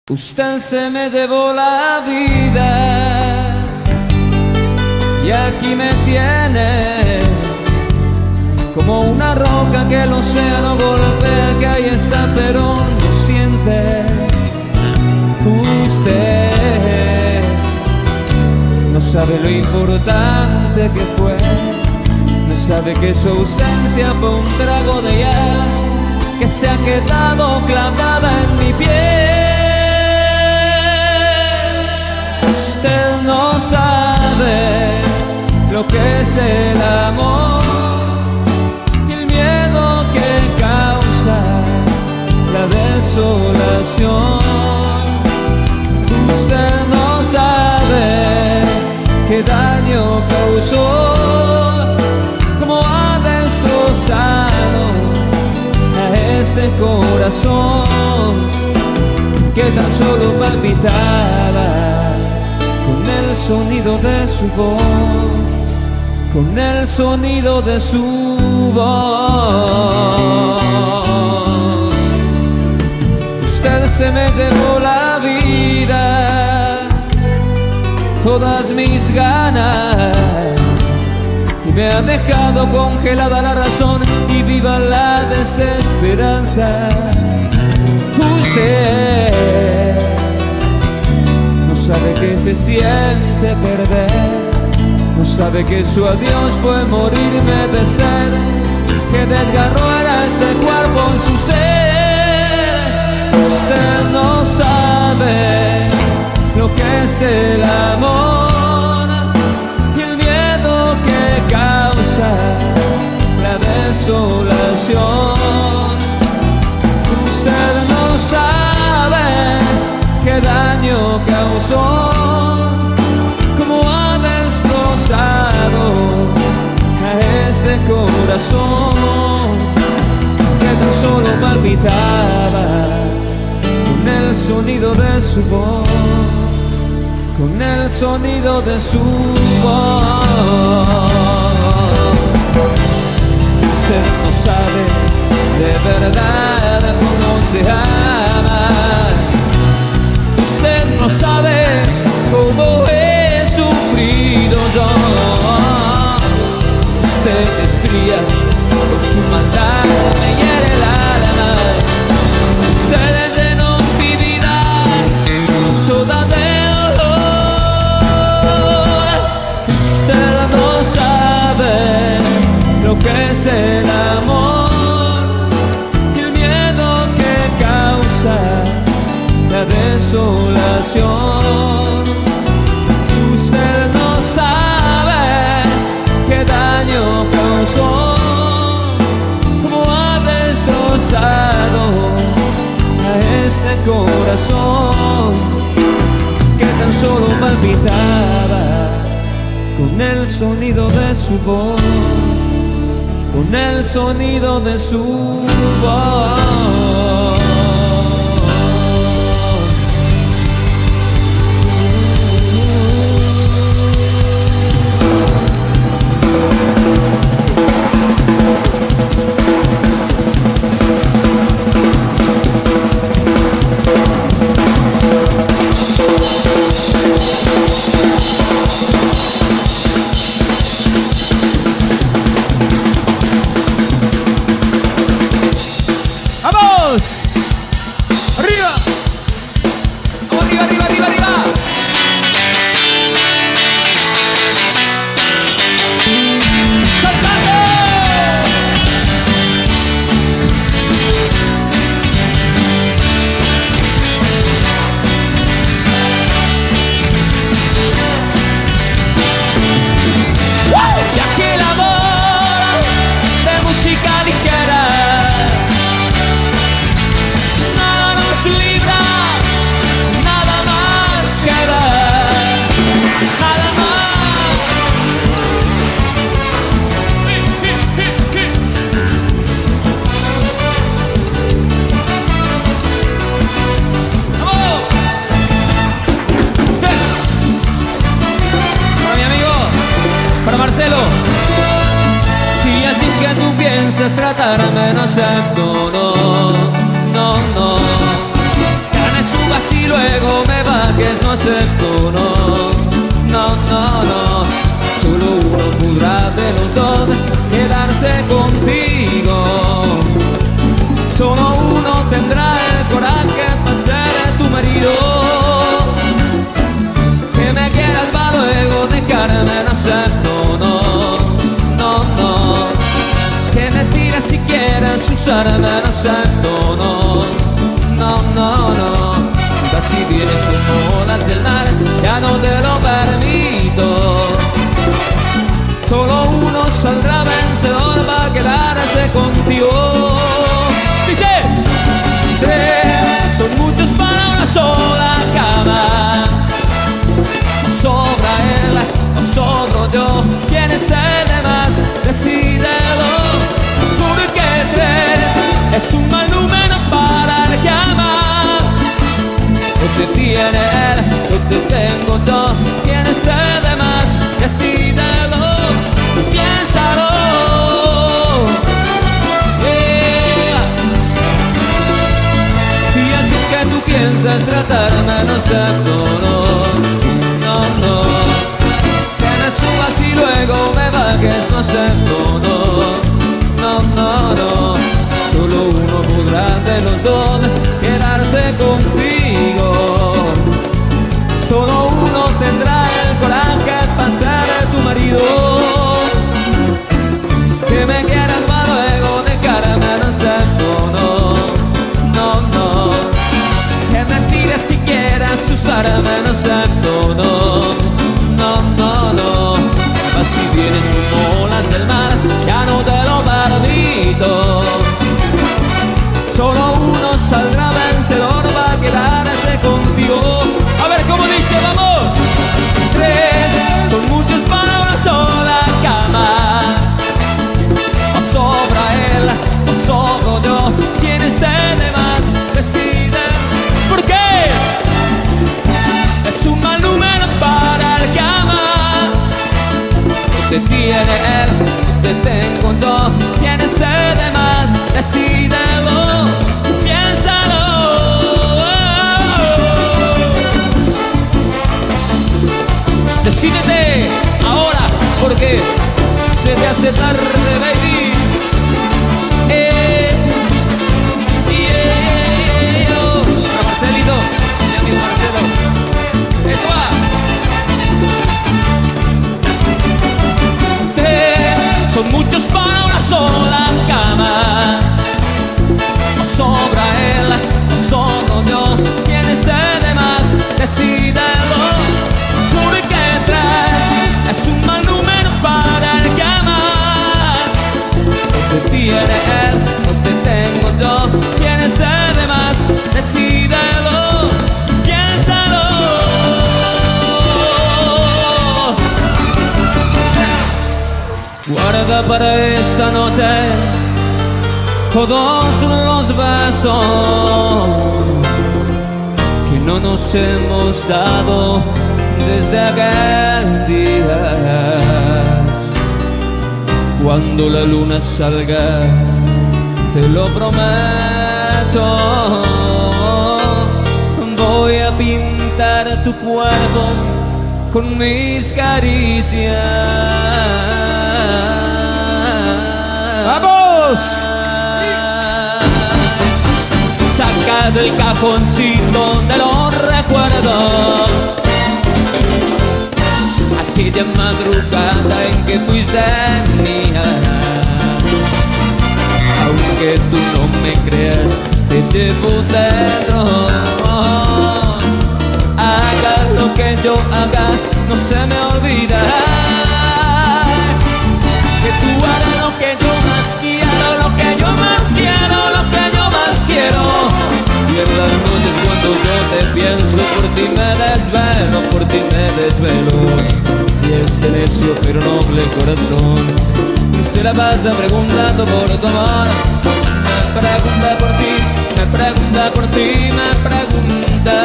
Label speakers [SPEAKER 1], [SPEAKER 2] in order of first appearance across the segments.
[SPEAKER 1] Usted se me llevó la vida y aquí me tiene como una roca que el océano golpea, que ahí está pero no siente. Usted no sabe lo importante que fue, no sabe que su ausencia fue un trago de hiel que se ha quedado clavada en mi piel. Usted no sabe lo que es el amor y el miedo que causa la desolación. Usted no sabe qué daño causó, cómo ha destrozado a este corazón que tan solo palpitaba con el sonido de su voz, con el sonido de su voz. Usted se me llevó la vida, todas mis ganas, y me ha dejado congelada la razón y viva la desesperanza. Usted no sabe que se siente perder, no sabe que su adiós fue morirme de sed, que desgarró a este cuerpo en su ser. Usted no sabe lo que es el amor y el miedo que causa la desolación. Usted no sabe qué daño causó, cómo ha destrozado a este corazón que tan solo palpitaba con el sonido de su voz, con el sonido de su voz. Usted no sabe de verdad cómo se ama, usted no sabe cómo he sufrido yo. Usted es fría, por su maldad me hiere el alma. Usted llenó mi vida toda de dolor. Usted no sabe lo que es el amor y el miedo que causa la desolación. Usted no sabe qué daño causó, cómo ha destrozado a este corazón que tan solo palpitaba con el sonido de su voz, con el sonido de su voz. ¡Arriba! ¡Vamos arriba, arriba, arriba, arriba! ¡Saltando! Y aquí el amor de música ligera libra, nada más queda, nada más. ¡Vamos! Para mi amigo, para Marcelo. Si así es que tú piensas tratarme, no acepto, no, no, no. Gane su vacilo luego me bajes, no acepto, no, no, no, no. Solo uno podrá de los dos quedarse contigo. Solo uno tendrá el coraje para ser tu marido. Que me quieras para luego dejarme, no acepto, no, no, no. Que me tires si quieres usarme, no acepto, no, no, no, no. Si vienes como olas del mar, ya no te lo permito. Solo uno saldrá vencedor para quedarse contigo. Dice: tres son muchos para una sola cama. Sobra él o sobro yo, quien esté de más, decídelo. Porque tres es un mal número para el que ama. No te tiene él, no te tengo yo, quien esté de más, decídelo, piénsalo. Yeah. Si así es que tú piensas tratarme, no acepto, no, no, no. Que me subas y luego me bajes, no acepto, no, no, no, no. Solo uno podrá de los dos quedarse contigo. Solo uno tendrá el coraje para ser tu marido. Que me quieras para luego dejarme, no acepto, no, no, no. Que me tires si quieres usarme, no acepto, no, no, no, no. Así vienes como olas del mar, ya no te lo permito. Solo uno saldrá vencedor, va a quedarse contigo. A ver cómo dice, vamos. Tres son muchos para una sola cama. O sobra él, o sobro yo, quien esté de más, decide. ¿Por qué? Es un mal número para el que ama. No te tiene él, te tengo yo, quien esté de más, decídelo, piénsalo. Decídete ahora, porque se te hace tarde, baby. Para Marcelito, mi amigo Marcelo. Esto va. Son muchos para una sola cama. O sobra él, o sobro yo, quien esté de más, decídelo. Porque tres es un mal número para el que ama. No te tiene él, no te tengo yo, quien esté de más, decídelo, piénsalo. Guarda para esta noche todos los besos que no nos hemos dado desde aquel día. Cuando la luna salga, te lo prometo, voy a pintar tu cuerpo con mis caricias.
[SPEAKER 2] ¡Vamos!
[SPEAKER 1] Saca del cajoncito de los recuerdos aquella madrugada en que fuiste mía. Aunque tú no me creas, te llevo dentro. Haga lo que yo haga, no se me olvida que tú harás lo que yo más quiero, lo que yo más quiero, lo que yo más quiero. Y en las noches cuando yo te pienso, por ti me desvelo, por ti me desvelo. Y este necio pero noble corazón se la pasa preguntando por tu amor. Me pregunta por ti, me pregunta por ti, me pregunta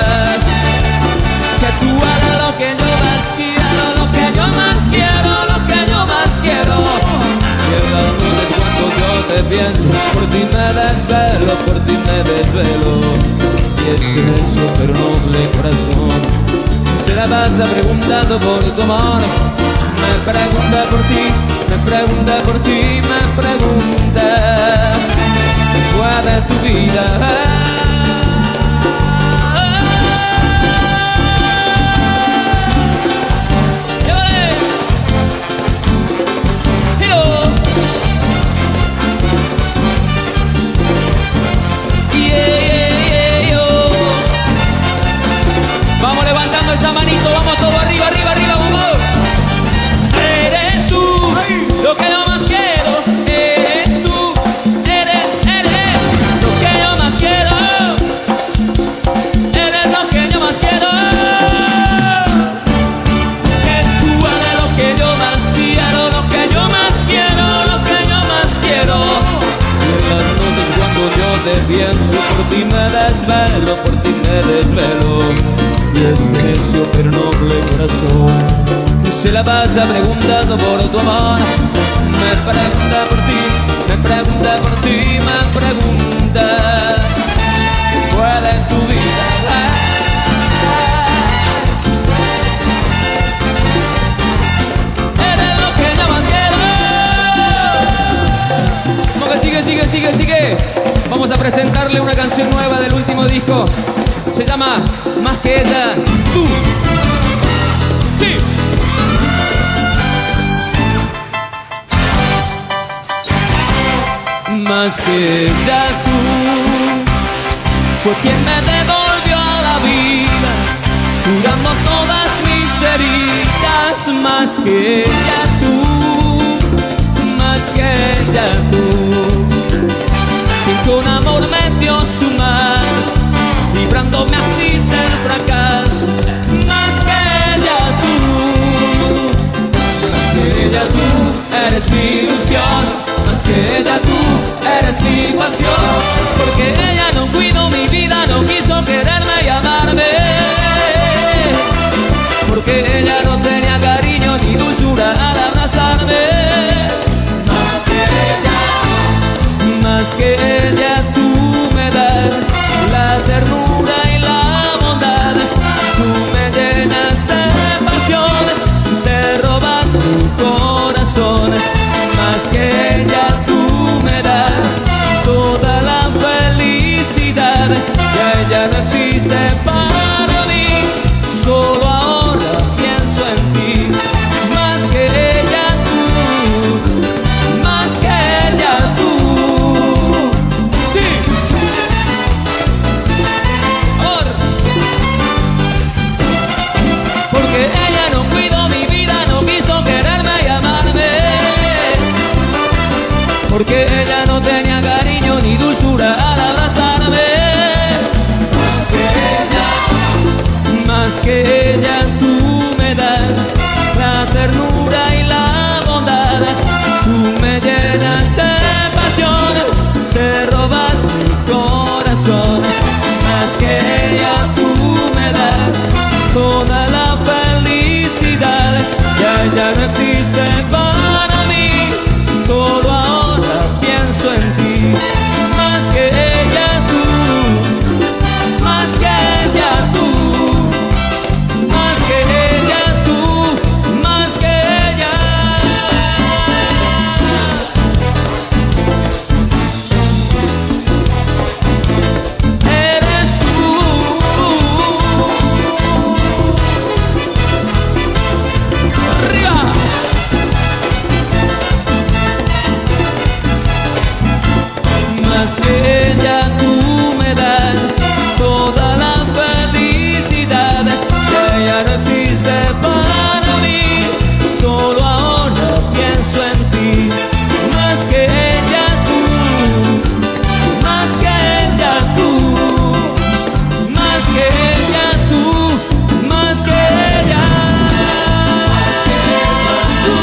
[SPEAKER 1] que tú hagas lo que yo más quiero, lo que yo más quiero, lo que yo más quiero. Y en las noches cuando yo te pienso, por ti me desvelo, por ti me desvelo. Y es que necio pero noble corazón. Se la pasa preguntando por tu amor. Me pregunta por ti, me pregunta por ti, me pregunta cuál es tu vida. Vamos levantando esa manito, vamos todo arriba, arriba, arriba, vamos. Eres tú, lo que yo más quiero. Eres tú, eres lo que yo más quiero. Eres lo que yo más quiero. Que tú eres lo que yo más quiero, lo que yo más quiero, lo que yo más quiero. Y en las noches cuando yo te pienso, por ti me desvelo, por ti me desvelo. Y es necio pero noble corazón, y se la pasa preguntando por tu amor. Me pregunta por ti, me pregunta por ti, me pregunta cuál es tu vida. Eres lo que yo más quiero. Como que sigue, sigue, sigue, sigue. Vamos a presentarle una canción nueva del último disco. Se llama Más que ella, tú. Sí. Más que ella, tú fue quien me devolvió a la vida, curando todas mis heridas. Más que ella, tú, más que ella, tú, y con amor me dio su mano, librándome así del fracaso. Más que ella tú, más que ella tú, eres mi ilusión. Más que ella tú, eres mi pasión. Porque ella no cuidó mi vida, no quiso quererme y amarme. Porque ella no tenía cariño ni dulzura al abrazarme. Más que ella tú me das la ternura y la bondad. Tú me llenas de pasión, te robas mi corazón. Más que ella tú me das toda la felicidad. Ya ella no existe para mí, solo ahora pienso en ti. Más que ella tú, más que ella tú. Porque ella no cuidó mi vida, no quiso quererme y amarme. Porque ella no tenía cariño ni dulzura al abrazarme. Más que ella tú me das la ternura y la bondad. Tú me llenas de pasión, te robas mi corazón. Más que ella tú me das toda la felicidad. Ya no existe para mí, solo ahora pienso en ti. Más que ella tú, más que ella tú, más que ella tú, más que ella. Eres tú. Arriba. Más que ella tú me das toda la felicidad. Ya no existe para mí, solo ahora pienso en ti. Más que ella tú, más que ella tú, más que ella tú, más que ella. Más que ella tú.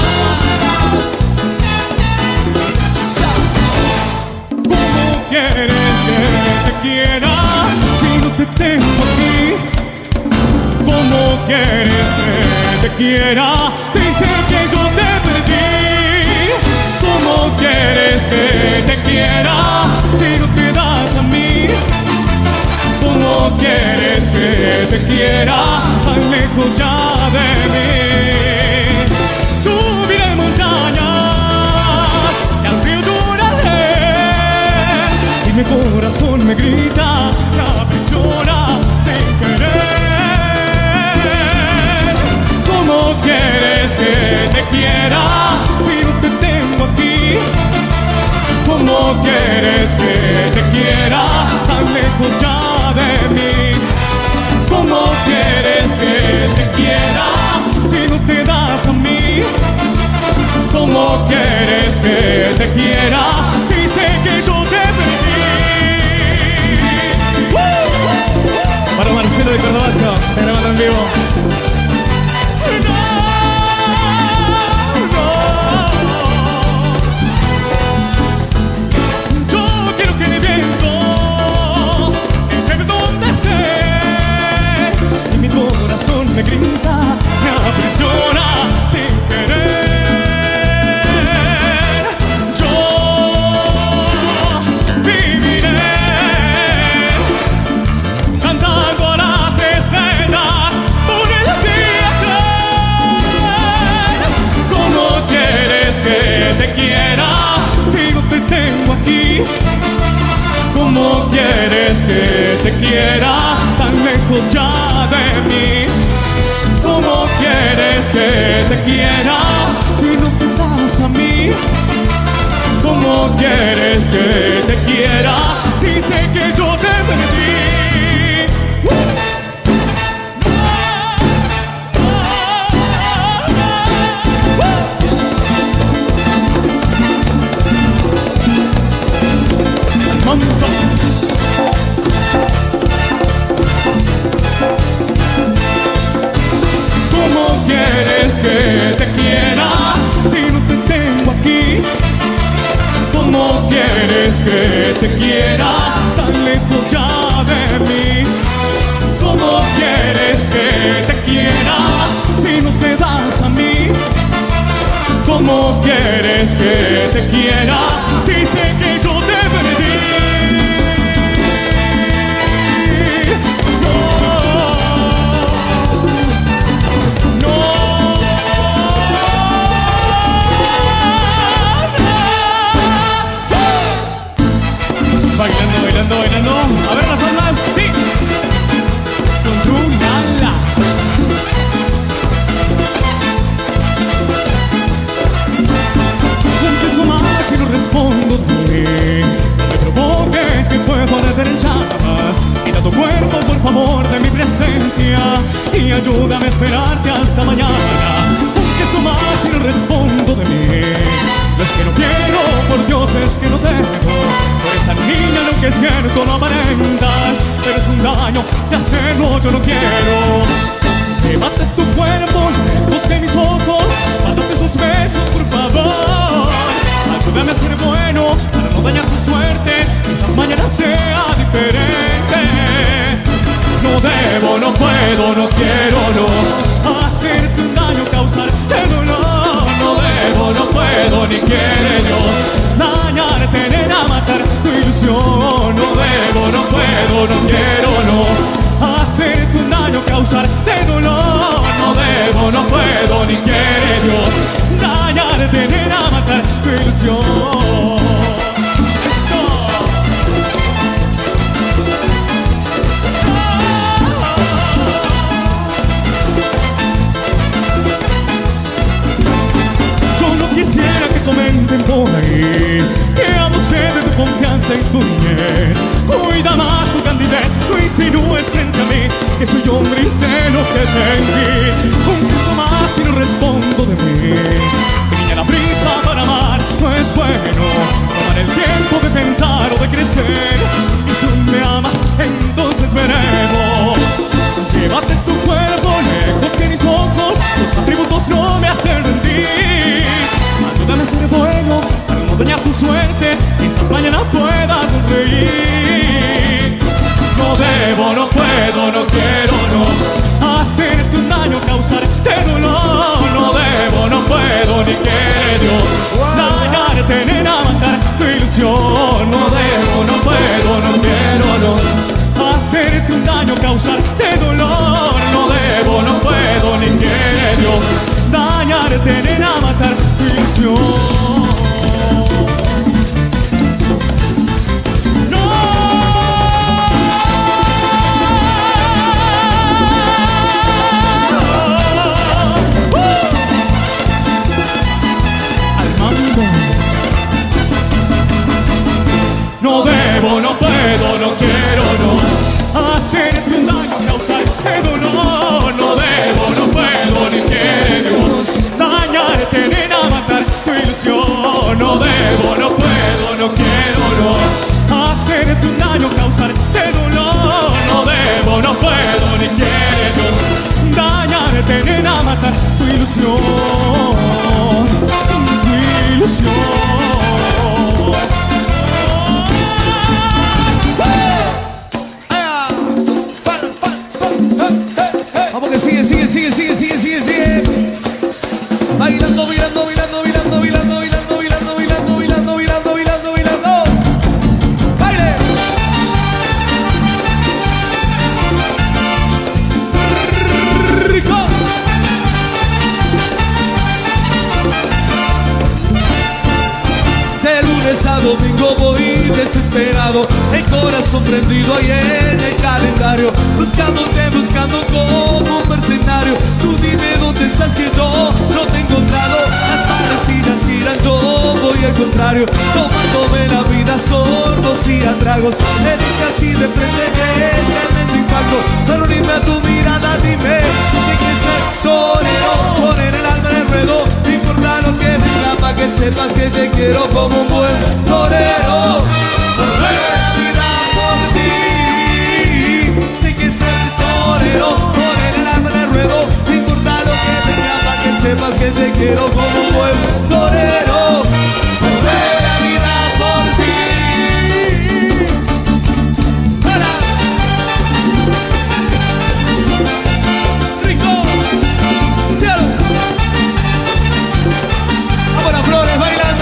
[SPEAKER 2] ¿Cómo quieres que te quiera si no te tengo aquí? ¿Cómo quieres que te quiera si sé que yo te perdí? ¿Cómo quieres que te quiera si no te das a mí? ¿Cómo quieres te quiera tan lejos ya de mí. Subiré montañas y al río lloraré, y mi corazón me grita, me aprisiona sin querer. ¿Cómo quieres que te quiera si no te tengo aquí? ¿Cómo quieres que te quiera tan lejos ya de mí? ¿Cómo quieres que te quiera si no te das a mí? ¿Cómo quieres que te quiera si sé que yo te perdí? Para Marcelo de Cordobazo, te grabando en vivo. Me grita, me aprisiona sin querer. Yo viviré cantando a las estrellas por el día creer. ¿Cómo quieres que te quiera si no te tengo aquí? ¿Cómo quieres que te quiera tan lejos ya de mí? ¿Cómo quieres que te quiera si no te das a mí? ¿Cómo quieres que te quiera si sé que yo te perdí? ¿Cómo quieres que te quiera si no te tengo aquí? ¿Cómo quieres que te quiera tan lejos ya de mí? ¿Cómo quieres que te quiera si no te das a mí? ¿Cómo quieres que te quiera si sé que yo te perdí? Bailando, bailando, bailando. A ver las palmas, sí. Controlala. Contesto más y no respondo de mí. No me provoques que puedo arder en llamas. Quita tu cuerpo, por favor, de mi presencia y ayúdame a esperarte hasta mañana. Contesto más y no respondo de mí. No es que no quiero, por Dios es que no tengo. Por esa niña lo que es cierto no aparentas, pero es un daño de hacerlo yo no quiero. Llévate tu cuerpo lejos de mis ojos, mándate esos besos por favor. Ayúdame a ser bueno para no dañar tu suerte, quizás mañana sea diferente. No debo, no puedo, no quiero, no hacerte un daño, causarte dolor. No debo, no puedo, ni quiere Dios dañarte, nena, matar tu ilusión. No debo, no puedo, no quiero, no hacerte un daño, causarte dolor. No debo, no puedo, ni quiere Dios dañarte, nena, matar tu ilusión. Eso. Quisiera que comenten por ahí que abusé de tu confianza y tu niñez. Cuida más tu candidez, no insinúes frente a mí que soy hombre y sé lo que sentí. Contesto más y no respondo de mí. Mi niña, la prisa para amar no es bueno. Tomar el tiempo de pensar o de crecer. Y si me amas, entonces veremos. Llévate tu cuerpo lejos de mis ojos. Los atributos no me hacen rendir. Ayúdame a ser bueno para no dañar tu suerte, quizás mañana puedas sonreír. ilusión, tu ilusión.
[SPEAKER 1] Vamos que sigue. Bailando. ¡Baile! ¡Rico! De lunes a domingo voy desesperado, el corazón prendido ahí en el calendario, buscando como un mercenario. Tú dime dónde estás que yo no te he encontrado. Las parecidas giran, yo voy al contrario, tomándome la vida sordos y a tragos. Me dice así de frente que es tremendo impacto, pero dime a tu mirada, dime si quieres ser torero, poner el alma en el ruedo, no importa lo que venga, pa' que sepas que te quiero como un buen torero. Volver la vida por ti, si quieres ser torero, poner el alma en el ruedo, no importa lo que venga, pa' que sepas que te quiero como un buen torero. Volver la vida por ti. ¡Para! ¡Rico! ¡Cielo! ¡Vámonos, flores, bailando!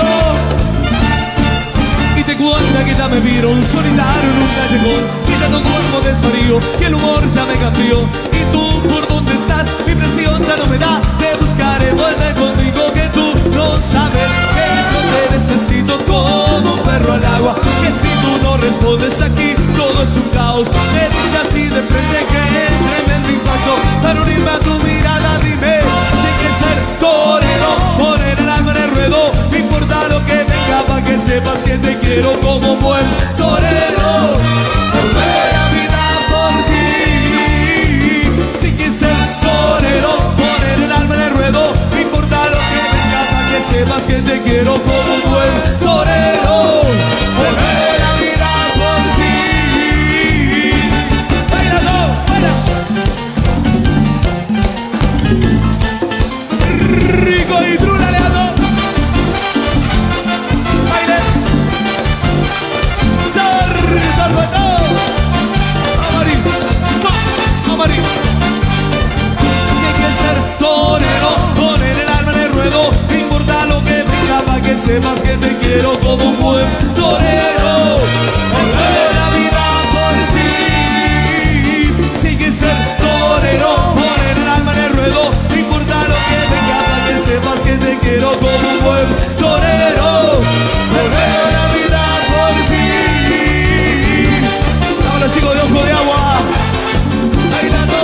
[SPEAKER 1] Y te cuenta que ya me vieron solitario en un callejón, y ya no duermo desvarío, y el humor ya me cambió. Y tú, ¿por dónde estás? Mi presión ya no me da, te buscaré, vuelve conmigo, que tú no sabes que yo te necesito como un perro al agua, que si tú no respondes aquí, todo es un caos. Me dice así de frente que es tremendo impacto, pero dime a tu mirada, dime si quieres ser torero, poner el alma en el ruedo, no importa lo que venga, pa' que sepas que te quiero como un buen torero. Volver la vida por ti, si quieres ser torero, poner el alma en el ruedo, no importa lo que venga, pa' que sepas que te quiero como un buen torero. Volver la vida por ti. ¡Bailalo! ¡Baila! Rico y trulaleado. ¡Baile! ¡Sardo! Amarillo. Si hay que ser torero, poner el alma en el ruedo, no importa lo que venga, pa' que sepas que te quiero como un buen torero. Volver la vida por ti. Si hay que ser torero, poner el alma en el ruedo, no importa lo que venga, pa' que sepas que te quiero como un buen torero. Volver la vida por ti. Ahora, chicos de Ojo de Agua, bailando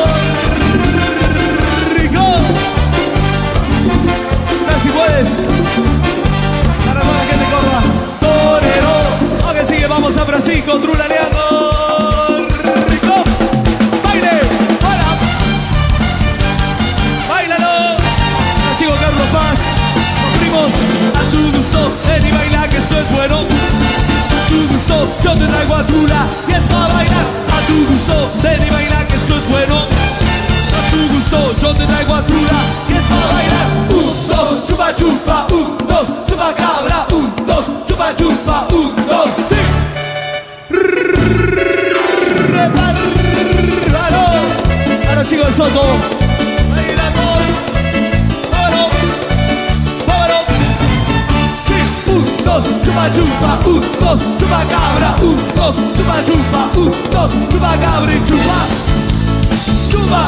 [SPEAKER 1] rico. ¿Sabes si puedes? Para que te corra, torero. Ok, sigue, vamos a Francisco, trulaleando rico. Baile, hola. Bailalo. El chico Carlos Paz, los primos, a tu gusto, ven y baila que esto es bueno. A tu gusto, yo te traigo a Trula y es para bailar. A tu gusto, ven y baila que esto es bueno. A tu gusto, yo te traigo a Trula y es para bailar. 1, 2, chupa chupa, 1, 2, chupa cabra, 1, 2, chupa chupa, 1, 2, sí. Repáralo. A los chicos del Soto, bailando. Vámonos. Sí, 1, 2, chupa chupa, 1, 2, chupa cabra, 1, 2, chupa chupa, 1, 2, chupa cabra y chupa. Chupa.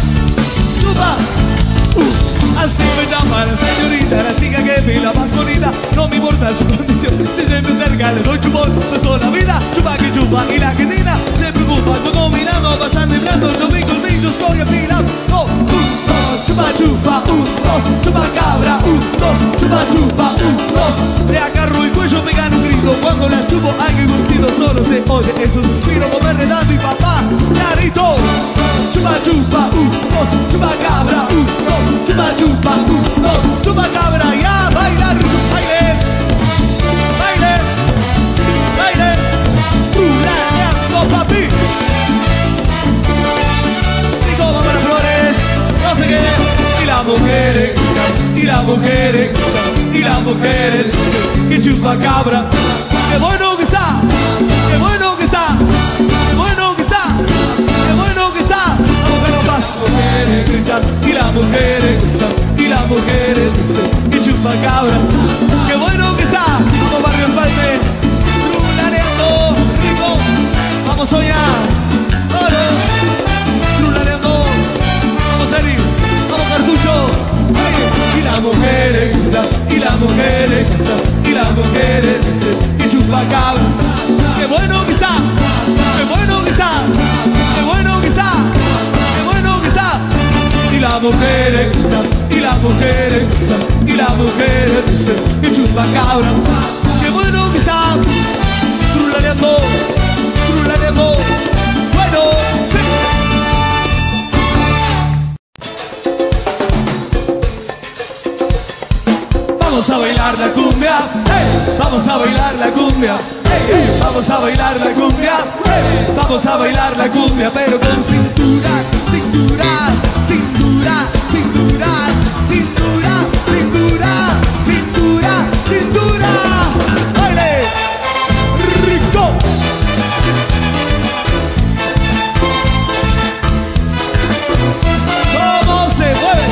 [SPEAKER 1] Así me llama la señorita, la chica que ve la más bonita. No me importa su condición, si se me acerca le doy chupón. Pasó la vida, chupa que chupa y la argentina se preocupa. Cuando mirando, pasan de blanco, yo vengo el mío, estoy afilando. 1, 2, chupa chupa, 1, 2, chupa cabra, 1, 2, chupa chupa, 1, 2. Le agarro el cuello, me gano un grito. Cuando la chupo, hay que gustido, solo se oye esos suspiros. Como me redando y papá, clarito. Chupa chupa, 1, 2, chupa cabra, 1, 2, chupa chupa, 1, 2, chupa cabra, ya, bailar, baile, baile, baile, trulaneando papi. Rico, vamos a las flores, no sé qué, y las mujeres.
[SPEAKER 2] mujeres gozan, y las mujeres dicen que chupacabra. ¡Qué bueno que está! ¡Qué bueno que está! ¡Qué bueno que está! ¡Qué bueno que está! Vamos a la paz. Mujeres gritan y las mujeres gozan, y las mujeres dicen que chupacabra. ¡Qué bueno que está! Vamos Barrio Empalme, trulaneando, rico. Vamos soñar, oro, trulaneando. Vamos Eri, vamos Cartucho. Y las mujeres gritan, y las mujeres gozan, y las mujeres dicen que chupacabra. ¡Qué bueno que está! ¡Qué bueno que está! ¡Qué bueno que está! ¡Qué bueno que está! Y las mujeres gritan, y las mujeres gozan, y las mujeres dicen que chupacabra. ¡Qué bueno que está! Trulaneando, trulaneando. Bueno, sí. Vamos a bailar la cumbia, hey, vamos a bailar la cumbia, hey, hey, vamos a bailar la cumbia, hey, vamos a bailar la cumbia, pero con cintura, cintura, cintura, cintura, cintura, cintura, cintura, cintura. ¡Baile! ¡Rico! ¿Cómo se mueve?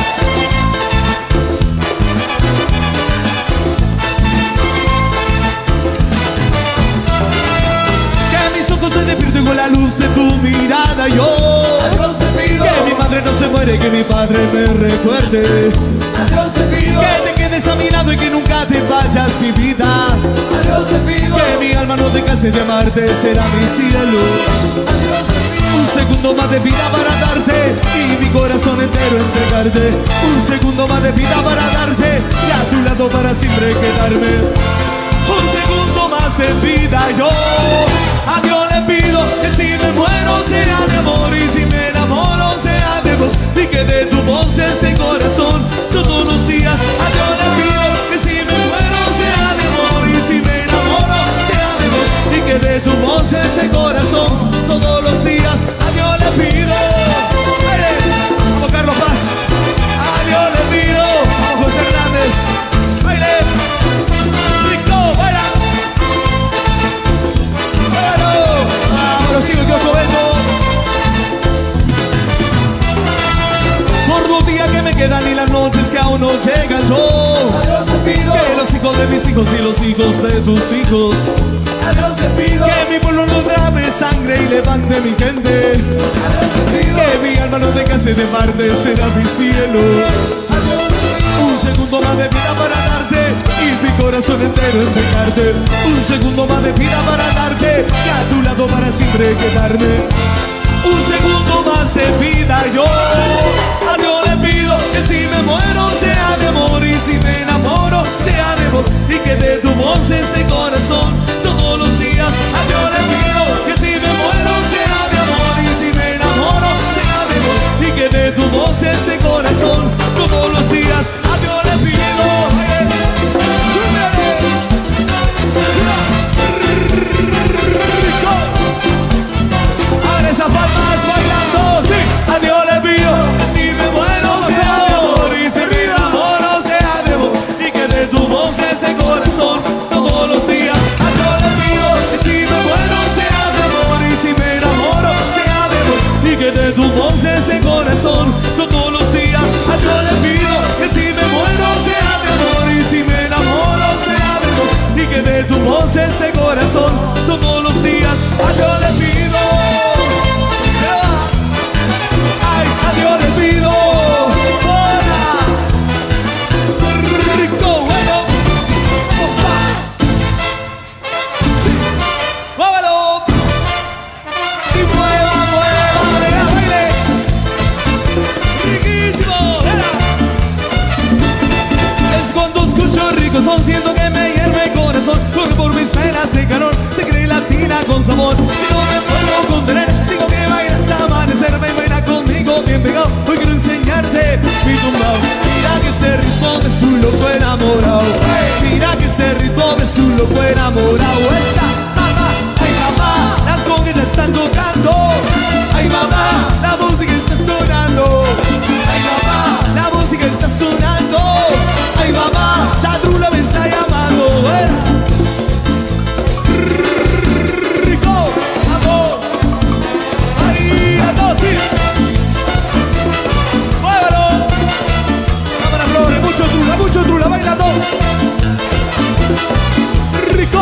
[SPEAKER 2] Se despierte con la luz de tu mirada. Yo a Dios te pido que mi madre no se muere, que mi padre me recuerde. A Dios te pido que te quedes a mi lado y que nunca te vayas, mi vida. A Dios te pido que mi alma no te canse de amarte, será mi cielo. A Dios te pido un segundo más de vida para darte y mi corazón entero entregarte. Un segundo más de vida para darte y a tu lado para siempre quedarme. Un segundo más de vida yo a Dios le pido que si me muero sea de amor y si me enamoro sea de vos y que de tu voz este corazón todos los días. A Dios le pido que si me muero sea de amor y si me enamoro sea de vos y que de tu voz este corazón todos los días. A Dios le pido. Vamos Carlos Paz. A Dios le pido. Vamos José Hernández. Baile. Los chicos que os comento por los días que me quedan y las noches que aún no llegan yo. A Dios te pido que los hijos de mis hijos y los hijos de tus hijos. A Dios te pido que mi pueblo no derrame sangre y levante mi gente. A Dios te pido que mi alma no te canse de amarte, será mi cielo. A Dios te pido un segundo más de vida para darte y mi corazón entero entregarte. Un segundo más de vida para darte y a tu lado para siempre quedarme. Un segundo más de vida yo a Dios le pido que si me muero sea de amor y si me enamoro sea de vos y que de tu voz este corazón todos los días. A Dios le pido que si me muero sea de amor y si me enamoro sea de vos y que de tu voz este corazón todos los días. A Dios le pido. Esas palmas bailando, sí. A Dios le pido que si me muero sea de amor y si me enamoro sea de vos y que de tu voz este corazón todos los días. A Dios le pido que si me muero sea de amor y si me enamoro sea de vos y que de tu voz este corazón todos los días. A Dios le pido que si me muero sea de amor y si me enamoro sea de vos y que de tu voz este corazón todos los días. A Dios le pido. A Dios le pido. Hola. Rico, bueno. Opa. Sí. Muévalo. Y mueva, mueva, baile. Riquísimo. Es cuando escucho rico son, siento que me hierve el corazón. Corre por mis penas de calor, se cree latina con sabor. Si no me puedo contener, digo que baila hasta amanecer. Ven, baila conmigo bien pegado, hoy quiero enseñarte mi tumbao. Mira que este ritmo es un loco enamorado. Mira que este ritmo es un loco enamorado. Esa mamá, ay mamá, las congas están tocando. Ay mamá, la música está sonando. Ay mamá, la música está sonando. Ay
[SPEAKER 3] bailando. Rico.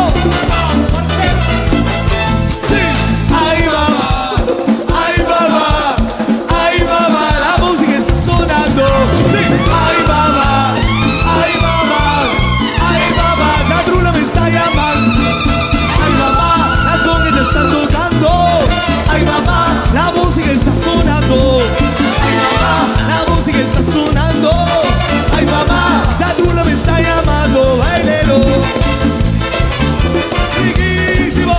[SPEAKER 3] Sí. Ay mamá, ay mamá, ay mamá, la música está sonando. Sí. Ay mamá, ay mamá, ay mamá, ya Trula me está llamando. Ay mamá, las congas ya están tocando. Ay mamá, la música está sonando. Ay mamá, la música está sonando. Ay mamá, ya Trula me está llamando. Bailelo. Riquísimo.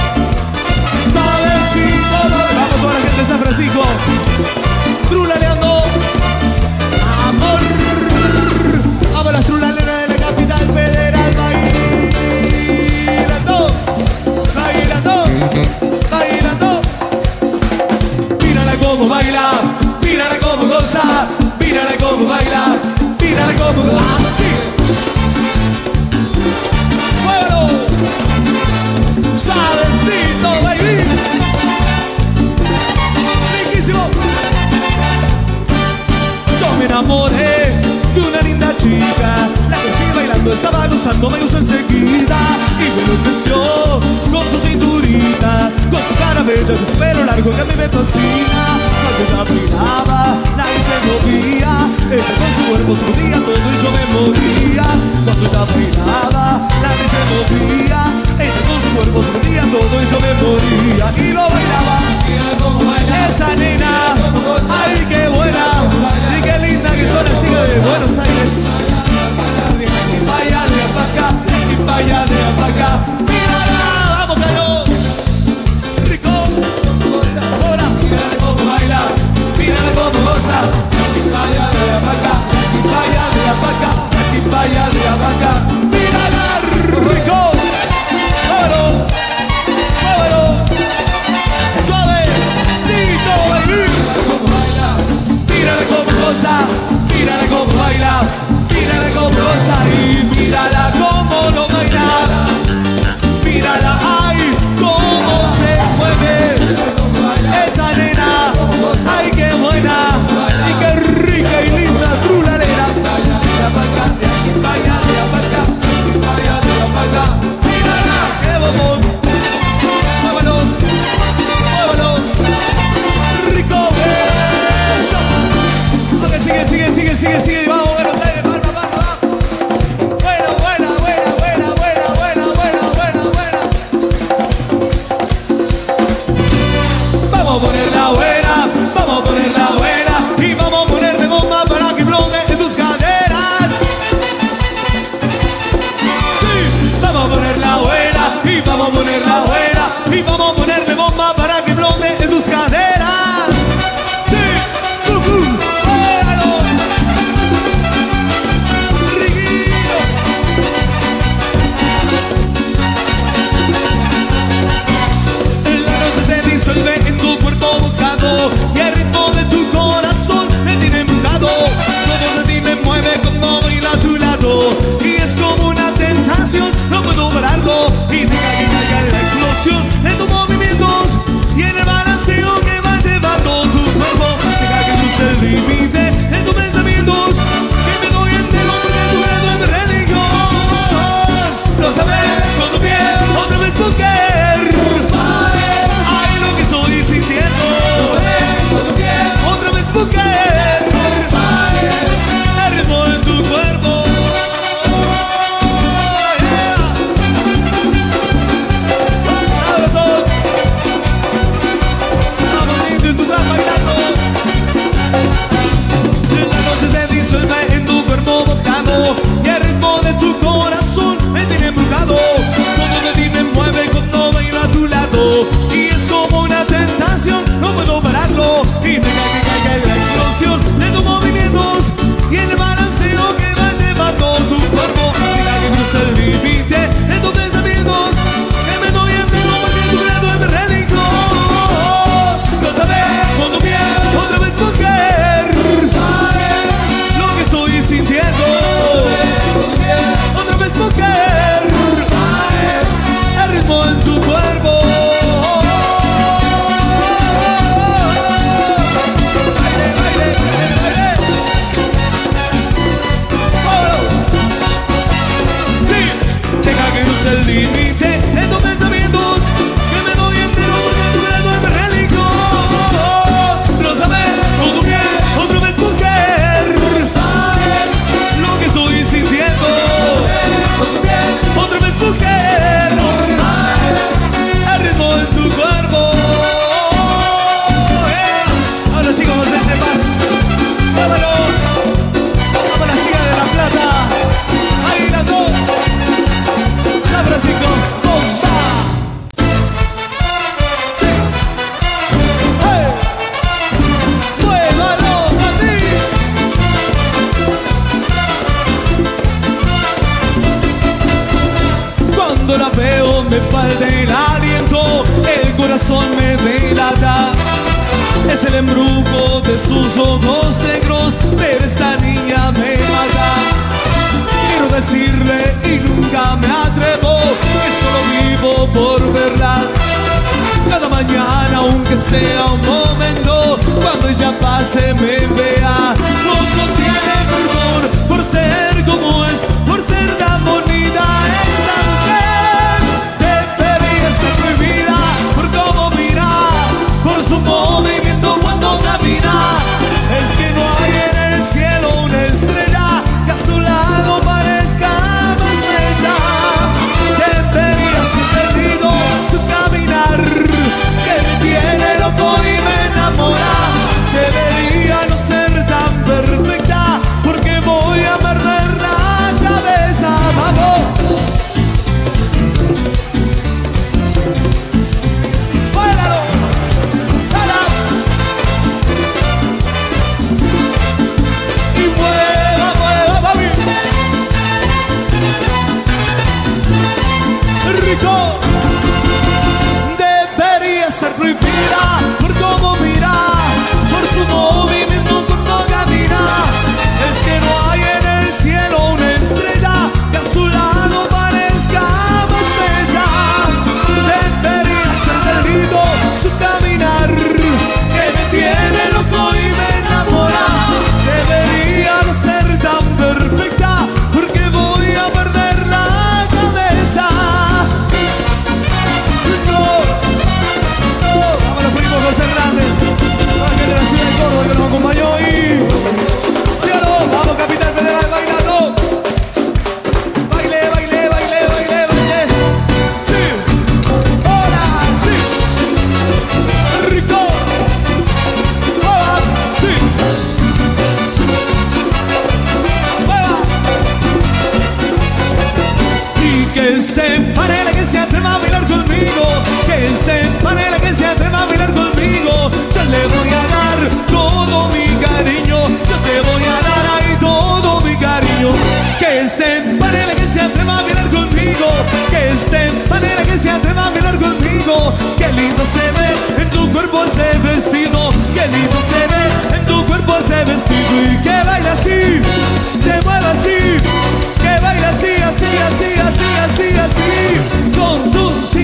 [SPEAKER 3] Suavecito. Vamos toda la gente de San Francisco. Trulaleando. Amor. Vamos las trulaleras de la capital federal. Bailando. Bailando. Bailando. Mírala cómo baila. Mírala cómo goza. Mírala cómo baila. Mírala cómo así. Bueno. Suavecito, baby. Riquísimo. Yo me enamoré de una linda chica. La conocí bailando, estaba gozando, me gustó enseguida. Y me enloqueció con su cinturita, con su cara bella, con su pelo largo que a mí me fascina. Cuando ella bailaba, nadie se movía. Ella con su cuerpo sacudía todo y yo me moría. Cuando ella bailaba, nadie se movía. Ella con su cuerpo sacudía todo y yo me moría. Y lo bailaba. Esa nena, ay qué buena. Y qué linda que son las chicas de Buenos Aires. Y vaya de acá, y vaya de acá. Mírala, vamos cayó. Rico, ahora. Mírala cómo baila, mírala cómo goza. Y vaya de acá, y vaya de acá, y vaya de acá. Mírala, rico. Muévelo, muévelo. Suavecito, baby. Mírala cómo goza, mírala cómo baila. Mírala cómo goza y mírala cómo no baila. Mírala, ay, cómo se mueve. Esa nena, ay, qué buena. Y qué rica y linda trulalera. Vaya de acá, vaya de acá. Mírala, qué bobón. Muévelo, muévelo. Rico, eso. Ok, sigue. Vamos, Buenos Aires, palma. Buena. Vamos a ponerla buena. Y vamos a ponerle bomba para que explote en tus caderas. Sí, vamos a ponerla buena. Y vamos a ponerla buena. Y vamos a ponerle bomba para que explote en tus caderas. Sí, bueno. Riquillo. La noche se disuelve en tu cuerpo mojado y el ritmo de tu corazón me tiene embrujado. Todo de ti me mueve cuando bailo a tu lado y es como una tentación, no puedo pararlo. Y deja que caiga la explosión de tus movimientos y en el balanceo que va llevando tu cuerpo. Deja que cruce el límite de tus pensamientos, que me doy entero porque tú eres mi religión. Lo sabes con tu piel, otra vez tu querer. Ay, lo que estoy sintiendo. Otra vez mujer. El ritmo en tu cuerpo. Abrazo. Vamos, lindo, tú estás bailando. es el embrujo de sus ojos negros, pero esta niña me mata. Quiero decirle y nunca me atrevo que solo vivo por verla. Cada mañana, aunque sea un momento, cuando ella pase me vea. No tiene perdón por ser como es, por ser tan bonita esa mujer. Debería estar prohibida por cómo mira, por su movimiento cuando camina. Es que no hay en el cielo una estrella que a su lado parezca más bella. Debería ser perdido su caminar, que me tiene loco y me enamora. Debería no ser tan perfecta, porque voy a perder la cabeza. ¡Vamos! ¡Báilalo! ¡Dala! Y mueva, mueva, mami. ¡Rico! Debería estar prohibida por cómo mira, por su movimiento cuando camina. Es que no hay en el cielo una estrella que a su lado parezca más bella. Debería ser perdido su caminar, que me tiene loco y me enamora. Debería no ser tan perfecta, porque voy a perder la cabeza. José Grande, la gente de la ciudad de Córdoba que nos acompañó y cielo, vamos Capitán Federal bailando. Baile, baile, baile, baile, baile. Sí, hola, sí. Rico, hola, sí. Hola. Y que se pare la que se atreva a bailar conmigo, que se pare la que se atreva a bailar conmigo. Yo le voy a dar todo mi cariño, yo te voy a dar ahí todo mi cariño. Que se pare la que se atreva a bailar conmigo, que se pare la que se atreva a bailar conmigo. Qué lindo se ve en tu cuerpo ese vestido, qué lindo se ve en tu cuerpo ese vestido. Y que baila así, se mueve así, que baila así, así, así, así, así, así. Con tu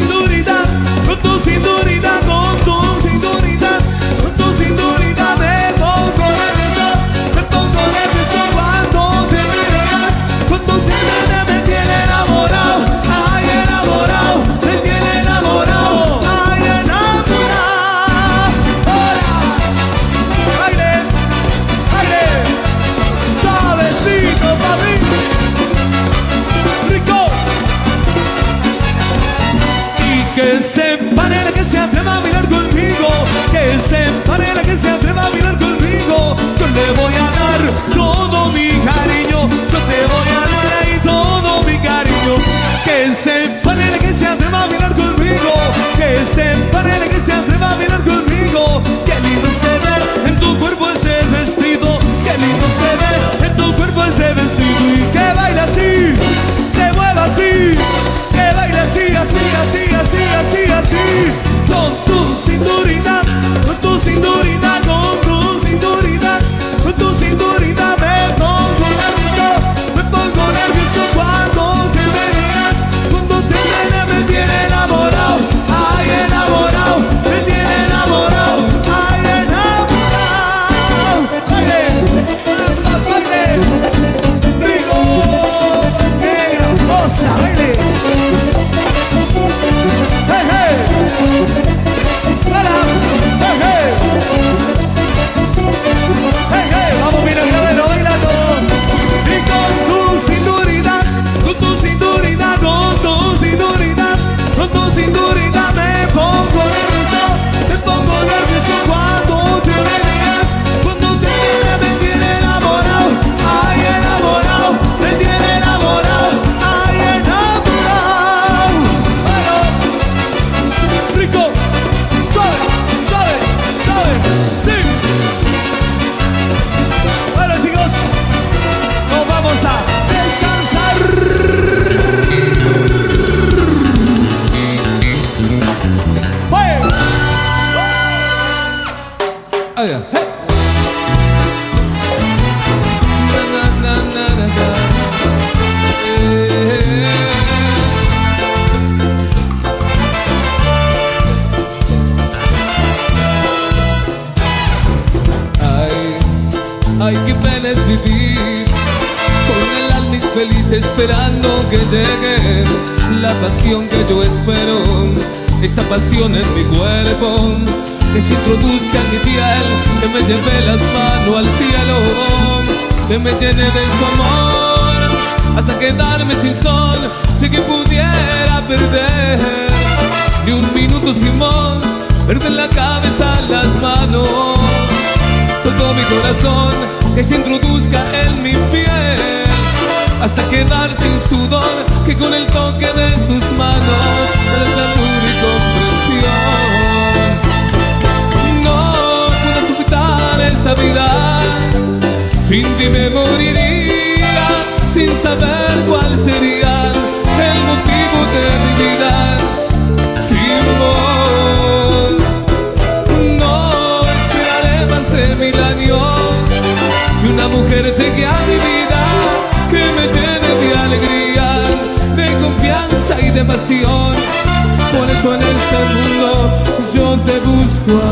[SPEAKER 1] Ay, qué pena es vivir con el alma infeliz esperando que llegue la pasión que yo espero. Esa pasión en mi cuerpo, que se introduzca en mi piel, que me lleve las manos al cielo, que me llene de su amor hasta quedarme sin sol. Sé que pudiera perder ni un minuto sin vos, perder la cabeza, las manos, todo mi corazón que se introduzca en mi piel hasta quedar sin sudor, que con el toque de sus manos es la única comprensión. No puedo sujetar esta vida, sin ti me moriría, sin saber cuál sería el motivo de mi vida sin vos. No esperaré más de 1000 años que una mujer llegue a mi vida, que me llene de alegría, de confianza y de pasión. Por eso en este mundo yo te busco a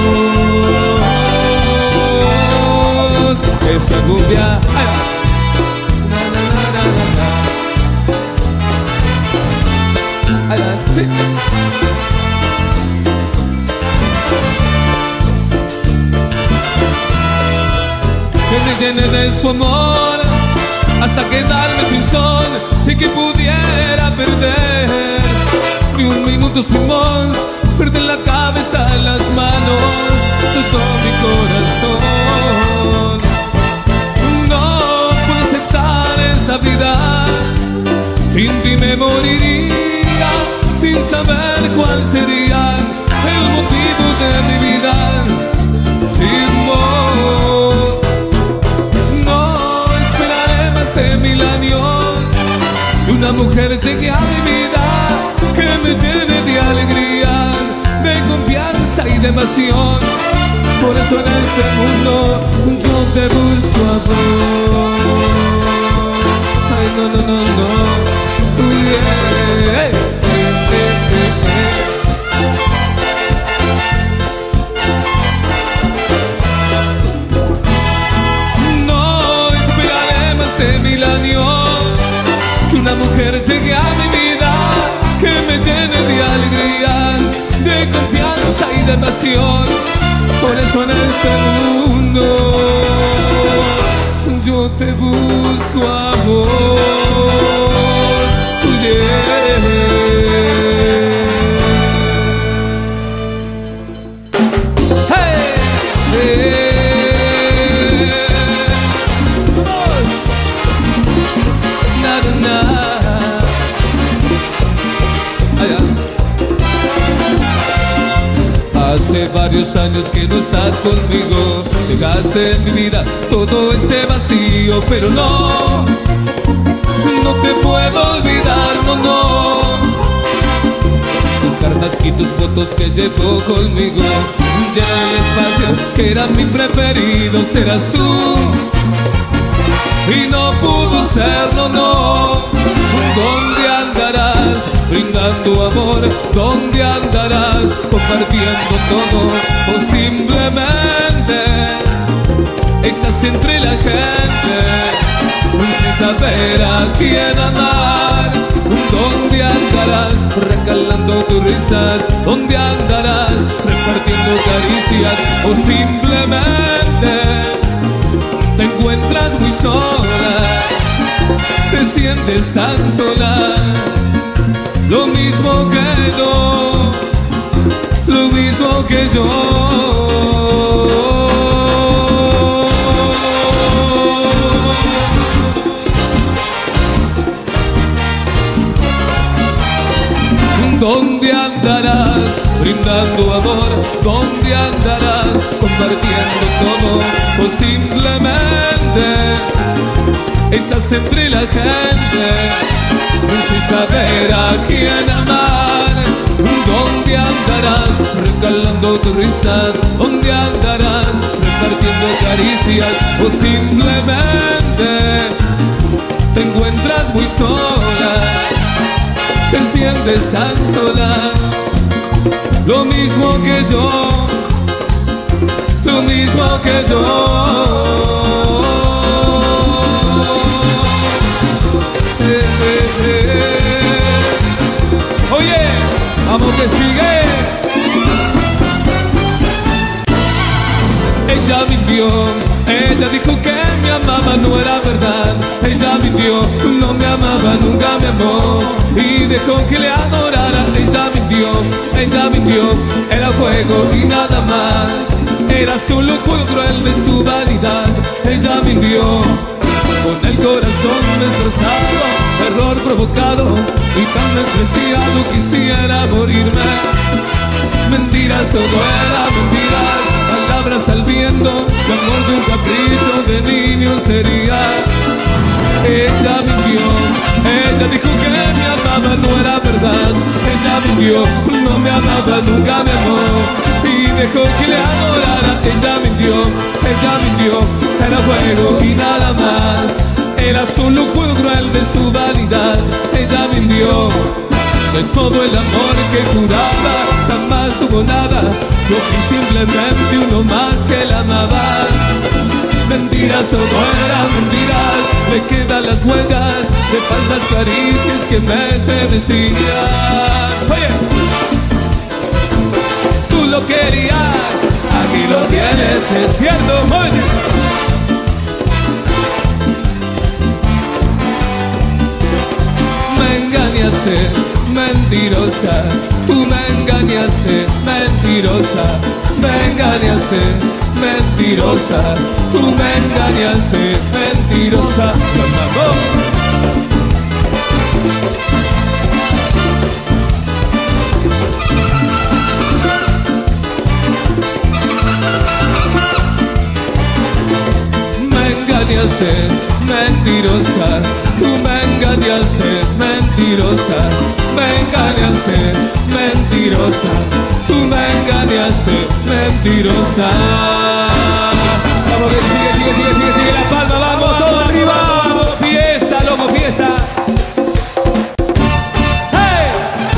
[SPEAKER 1] vos. Esa cumbia, ¡ay! Sí. Que me llene de su amor hasta quedarme sin sol. Sé que pudiera perder ni un minuto sin vos, perder la cabeza, las manos, todo mi corazón. No puedo aceptar esta vida, sin ti me moriría, sin saber cuál sería el motivo de mi vida sin vos. No esperaré más de 1000 años que una mujer llegue a mi vida, que me llene de alegría, de confianza y de pasión. Por eso en este mundo yo te busco a vos. Ay, no, no, no, no. Yeah. No esperaré más de 1000 años que una mujer llegue a mi vida, que me llene de alegría, de confianza y de pasión. Por eso en este mundo yo te busco a vos. Yeah. Hey, vamos. Na, na, na. Hace varios años que no estás conmigo, dejaste en mi vida todo este vacío, pero no te puedo olvidar, no, no. Tus cartas y tus fotos que llevo conmigo llenan el espacio que era mi preferido, serás tú. Y no pudo ser, no, no. ¿Dónde andarás? Brindando amor, ¿dónde andarás? Compartiendo todo, o simplemente estás entre la gente, sin saber a quién amar. ¿Dónde andarás? Recalando tus risas, ¿dónde andarás? Repartiendo caricias, o simplemente te encuentras muy sola, te sientes tan sola. Lo mismo que yo, lo mismo que yo. ¿Dónde andarás? Brindando amor, ¿dónde andarás? Compartiendo todo, o simplemente estás entre la gente, sin saber a quién amar. ¿Dónde andarás? Recalando tus risas, ¿dónde andarás? Repartiendo caricias, o simplemente te encuentras muy sola, te sientes tan sola. Lo mismo que yo, lo mismo que yo. mintió. Ella dijo que me amaba, no era verdad. Ella mintió, no me amaba, nunca me amó. Y dejó que le adorara. Ella mintió, era juego y nada más. Era solo juego cruel de su vanidad. Ella mintió, con el corazón destrozado, error provocado y tan despreciado quisiera morirme. Mentiras, todo era mentiras, palabras al viento, de amor de un capricho de niño sería. Ella mintió, ella dijo que me amaba, no era verdad. Ella mintió, no me amaba, nunca me amó. Y dejó que le adorara. Ella mintió, era juego y nada más. Era solo un juego cruel de su vanidad. Ella mintió, de todo el amor que juraba, jamás hubo nada. Yo fui simplemente uno más que la amaba. Mentiras, todo era mentiras. Me quedan las huellas de falsas caricias que me estremecían. Oye, tú lo querías, aquí lo tienes, es cierto. Oye, me engañaste, mentirosa. Tú me engañaste, mentirosa. Me engañaste, mentirosa. Tú me engañaste, mentirosa. Me engañaste, mentirosa. Tú me engañaste, mentirosa. Me engañaste, mentirosa. Tú me engañaste, mentirosa. Vamos, sigue la palma, vamos, todo arriba, vamos, fiesta, loco, fiesta. Hey,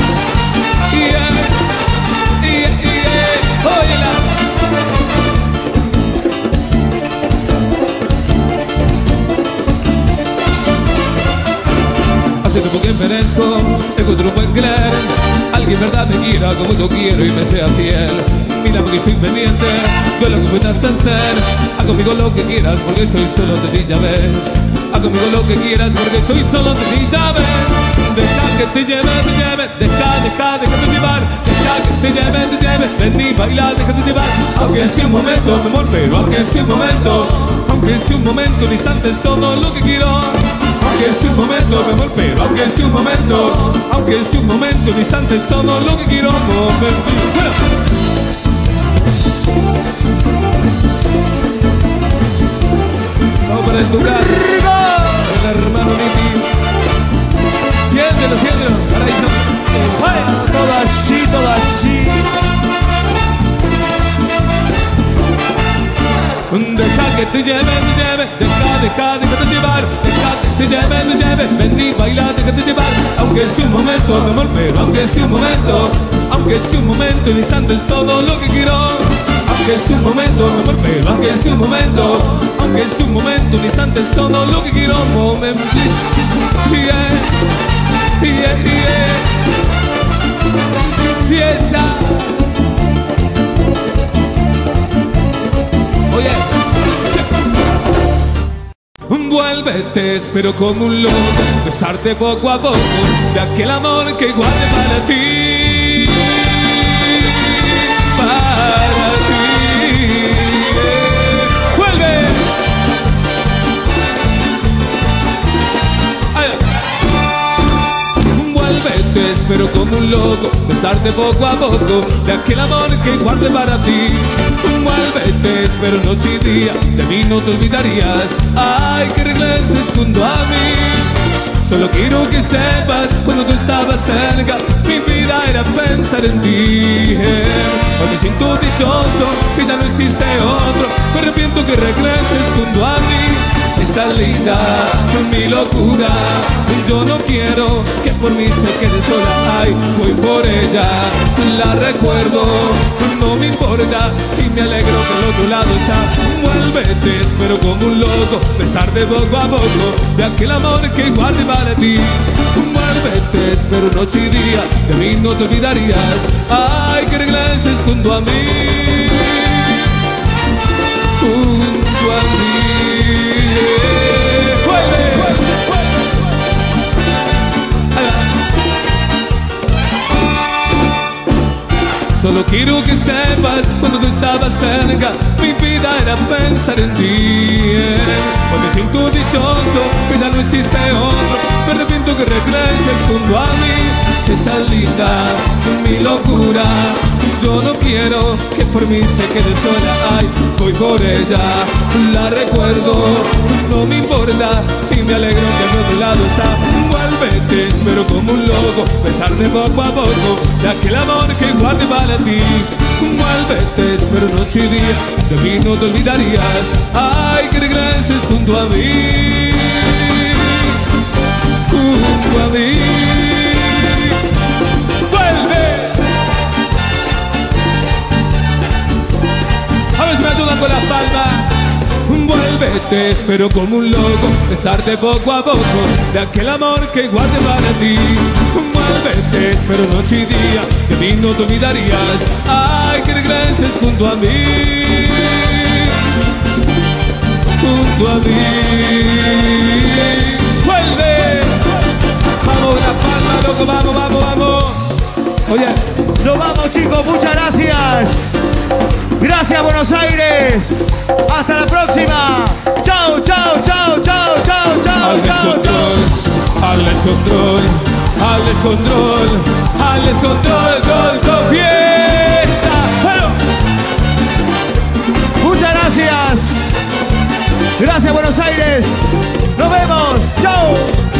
[SPEAKER 1] óyela. Hace tiempo que merezco, encuentro un buen querer. Alguien verdad me quiera como yo quiero y me sea fiel. Mira porque estoy pendiente de lo que puedas hacer. Haz conmigo lo que quieras porque soy solo de ti, ya ves. Haz conmigo lo que quieras porque soy solo de ti, ya ves. Deja que te lleve, deja que te llevar. Deja que te lleve, ven y baila, déjate llevar. Aunque sea un momento, mi amor, pero aunque sea un momento. Aunque sea un momento, un instante es todo lo que quiero. Aunque sea un momento, mi amor, pero aunque sea un momento. Aunque sea un momento, un instante es todo lo que quiero. Bueno. Vamos para el lugar, el hermano Niti. Siéntelo, paraíso.
[SPEAKER 3] Todo así, todo así.
[SPEAKER 1] Deja que te lleve, deja que te llevar. Deja que te lleve, ven y baila, déjate llevar. Aunque sea un momento, mi amor, pero aunque sea un momento. Aunque sea un momento, un instante es todo lo que quiero. Aunque sea un momento, mi amor, pero aunque sea un momento. Aunque sea un momento, un instante es todo lo que quiero. Moment, please. Yeah. Fiesta. Oye, vuélvete, espero como un loco, besarte poco a poco de aquel amor que guarde para ti, para ti. Vuelve. Vuélvete, espero como un loco, besarte poco a poco de aquel amor que guarde para ti. Vuélvete, espero noche y día, de mí no te olvidarías. Ay, que regreses junto a mí. Solo quiero que sepas, cuando tú estabas cerca, mi vida era pensar en ti. Hoy me siento dichoso, que ya no existe otro. Me arrepiento que regreses junto a mí. Está linda, mi locura. Yo no quiero que por mí se quede sola. Ay, voy por ella, la recuerdo, no me importa y me alegro que al otro lado está. Vuélvete, espero como un loco, besarte poco a poco de aquel amor que guarde para ti. Vuélvete, espero noche y día, de mí no te olvidarías. Ay, que regreses junto a mí. Solo quiero que sepas, cuando tú estabas cerca, mi vida era pensar en ti. Hoy me siento dichoso, pues ya no existe otro. Me arrepiento que regreses junto a mí. Estás linda, mi locura. Yo no quiero que por mí se quede sola. Ay, voy por ella, la recuerdo. No me importa y me alegro que al otro lado está. Igualmente espero como un loco besarte poco a poco de aquel amor que guardé para ti. Igualmente espero noche y día, de mí no te olvidarías. Ay, que regreses junto a mí, junto a mí. Me ayudan con la palma. Vuélvete, espero como un loco besarte poco a poco de aquel amor que guardé para ti. Vuélvete, espero noche y día, de mí no te olvidarías. Ay, que regreses junto a mí, junto a mí. Vuelve, vamos la palma, loco, vamos, vamos, vamos. Oye,
[SPEAKER 3] nos vamos, chicos, muchas gracias. Gracias, Buenos Aires. Hasta la próxima. Chao, chao, chao, chao, chao, chao.
[SPEAKER 1] Al descontrol, al descontrol, al descontrol, al descontrol, gol, con fiesta. Bueno.
[SPEAKER 3] Muchas gracias. Gracias, Buenos Aires. Nos vemos. Chao.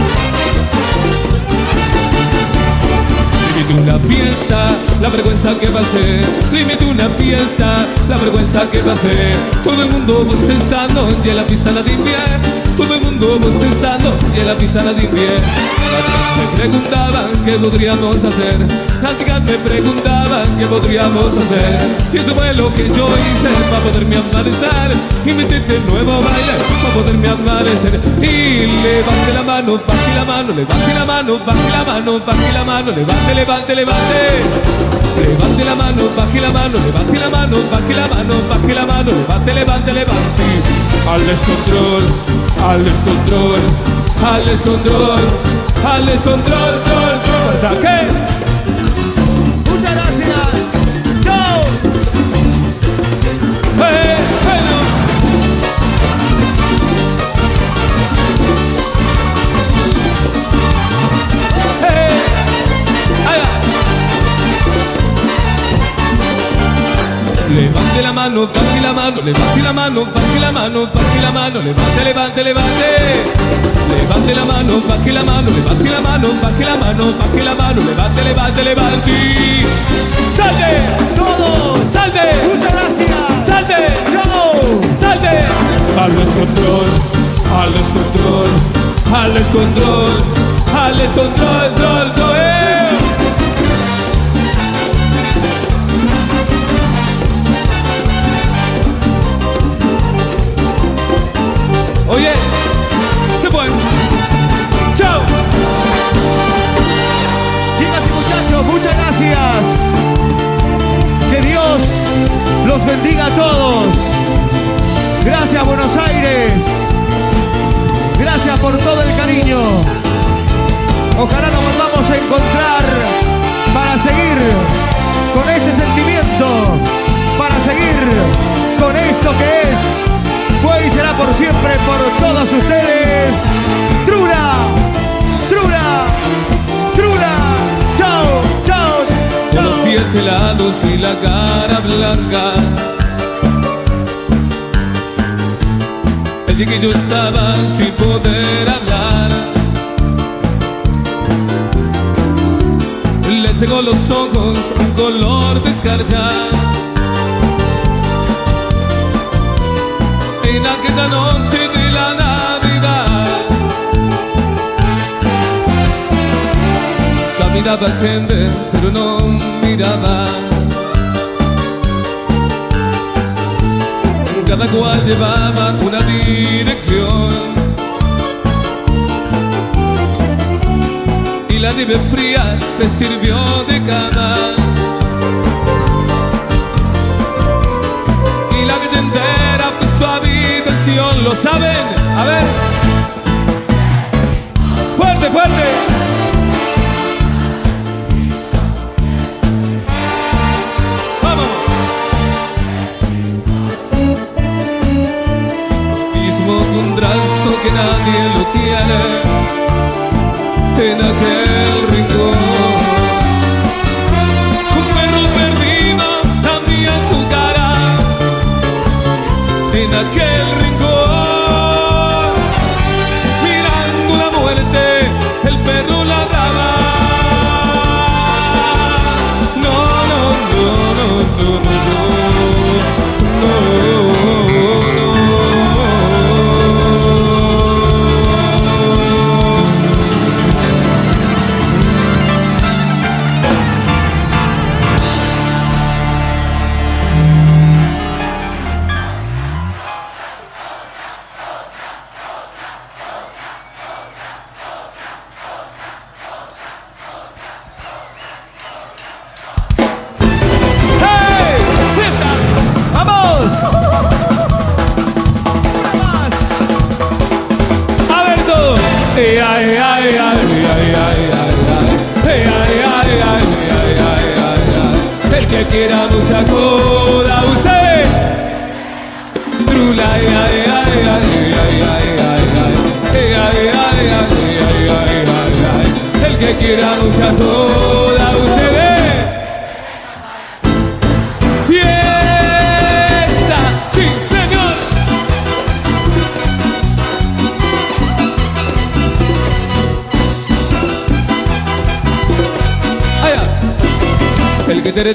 [SPEAKER 1] Una fiesta, la vergüenza que pasé. Dime tú una fiesta, la vergüenza que pasé. Todo el mundo bostezando y en la pista nadie bien. Todo el mundo bostezando y en la pista nadie bien. Me preguntaban qué podríamos hacer. Las chicas me preguntaban qué podríamos hacer. Y esto fue lo que yo hice para poderme amanecer. Y meterte el nuevo baile para poderme amanecer. Y levante la mano, baje la mano, levante la mano, baje la mano, baje la mano, levante, levante, levante. Levante la mano, baje la mano, levante la mano, baje la mano, baje la mano, levante, levante, levante. Al descontrol, al descontrol, al descontrol, al descontrol, ¿verdad qué?
[SPEAKER 3] Muchas gracias. Chao.
[SPEAKER 1] Bueno. Levante la mano, baje la mano, levante la mano, baje la mano, baje la mano, levante, levante, levante. Levante la mano, baje la mano, levante la mano, baje la mano, baje la mano, levante, levante, levante. ¡Salte!
[SPEAKER 3] Todos.
[SPEAKER 1] ¡Salte!
[SPEAKER 3] Muchas gracias.
[SPEAKER 1] ¡Salte!
[SPEAKER 3] Chao.
[SPEAKER 1] ¡Salte! Al descontrol, al descontrol, al descontrol, al descontrol, control, control. Oye, se fue. Chao.
[SPEAKER 3] Chicas y muchachos, muchas gracias. Que Dios los bendiga a todos. Gracias, Buenos Aires. Gracias por todo el cariño. Ojalá nos volvamos a encontrar para seguir con este sentimiento, para seguir con esto que es, fue y será por siempre por todos ustedes. Trula, Trula, Trula. Chao, chao,
[SPEAKER 1] Con los
[SPEAKER 3] chao.
[SPEAKER 1] pies helados y la cara blanca, el chiquillo estaba sin poder hablar. Le cegó los ojos un color de escarcha. En aquella noche de la Navidad caminaba gente, pero no miraba. Cada cual llevaba una dirección y la nieve fría le sirvió de cama. Y la calle entera pues su habitación, ¿lo saben? A ver, fuerte, fuerte. encontrás con que nadie lo tiene en aquel rincón. Un perro perdido también su cara en aquel rincón. Mirando la muerte, el perro ladraba. No, no, no, no, no, no, no, no. El que quiera mucha cola, usted. Trula, el que quiera mucha cola, usted. Fiesta, sí, señor. El que tere,